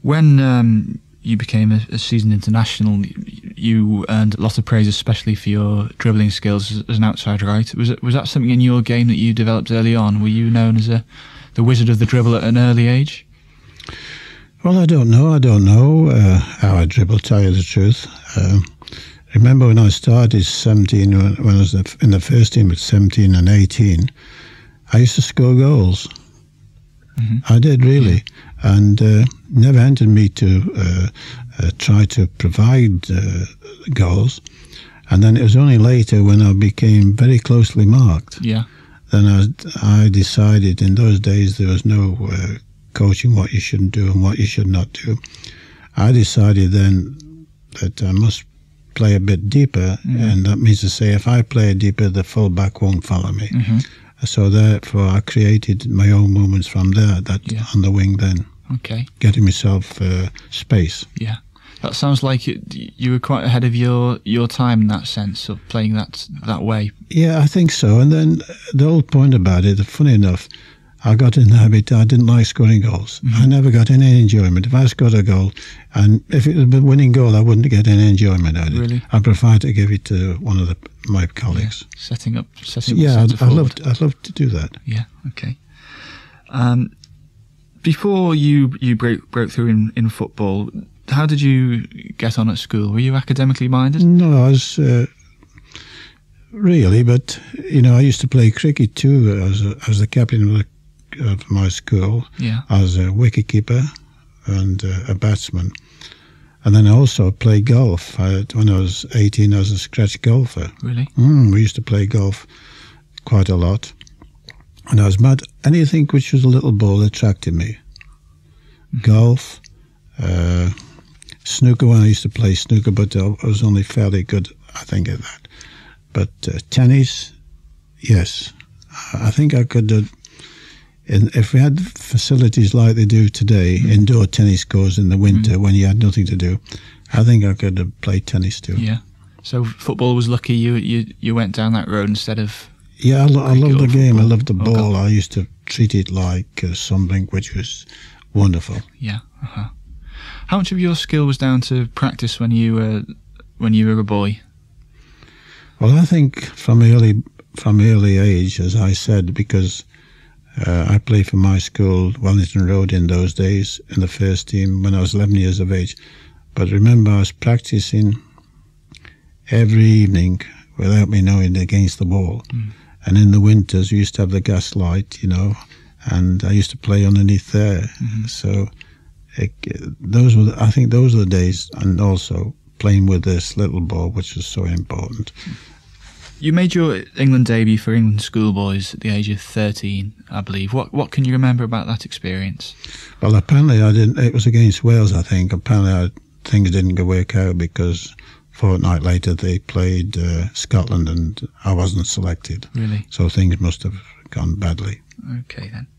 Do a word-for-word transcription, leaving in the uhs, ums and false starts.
When um, you became a, a seasoned international, you earned a lot of praise, especially for your dribbling skills as, as an outside right. Was it, was that something in your game that you developed early on? Were you known as a the wizard of the dribble at an early age? Well, I don't know. I don't know uh, how I dribble, tell you the truth. Um, remember when I started seventeen, when, when I was in the first team at seventeen and eighteen, I used to score goals. Mm-hmm. I did, really. Yeah. And uh, never entered me to uh, uh, try to provide uh, goals. And then it was only later when I became very closely marked. Yeah. Then I, I decided, in those days there was no uh, coaching what you shouldn't do and what you should not do. I decided then that I must play a bit deeper, mm-hmm. and that means to say if I play deeper, the full back won't follow me. Mm-hmm. So therefore I created my own movements from there, that yeah. on the wing then. Okay. Getting myself uh, space. Yeah. That sounds like it, you were quite ahead of your, your time in that sense of playing that that way. Yeah, I think so. And then the whole point about it, funny enough, I got in the habit, I didn't like scoring goals. Mm-hmm. I never got any enjoyment. If I scored a goal, and if it was a winning goal, I wouldn't get any enjoyment out of it. Really? I prefer to give it to one of the, my colleagues. Yeah. Setting up, setting yeah, up. Yeah, I loved, I loved to do that. Yeah, okay. Um, before you you broke broke through in, in football, how did you get on at school? Were you academically minded? No, I was uh, really, but you know, I used to play cricket too. As a, as the captain of, the, of my school. Yeah. As a wicketkeeper and uh, a batsman, and then I also played golf. I, when I was eighteen, I was a scratch golfer. Really? Mm, we used to play golf quite a lot, and I was mad. Anything which was a little ball attracted me. Mm-hmm. Golf. Uh, Snooker, when I used to play snooker, but I was only fairly good, I think, at that. But uh, tennis, yes. I think I could, uh, in, if we had facilities like they do today, mm. indoor tennis courts in the winter mm. when you had nothing to do, I think I could have played tennis too. Yeah. So football was lucky you you, you went down that road instead of... Yeah, I, lo I love the game. Football. I love the ball. Okay. I used to treat it like uh, something which was wonderful. Yeah. Uh-huh. How much of your skill was down to practice when you were when you were a boy? Well, I think from early from early age, as I said, because uh, I played for my school, Wellington Road, in those days in the first team when I was eleven years of age. But remember, I was practicing every evening without me knowing against the wall. Mm. And in the winters, we used to have the gas light, you know, and I used to play underneath there. Mm-hmm. So. It, those were, the, I think, those were the days, and also playing with this little ball, which was so important. You made your England debut for England schoolboys at the age of thirteen, I believe. What what can you remember about that experience? Well, apparently I didn't. It was against Wales, I think. Apparently I, things didn't work out because a fortnight later they played uh, Scotland, and I wasn't selected. Really? So things must have gone badly. Okay then.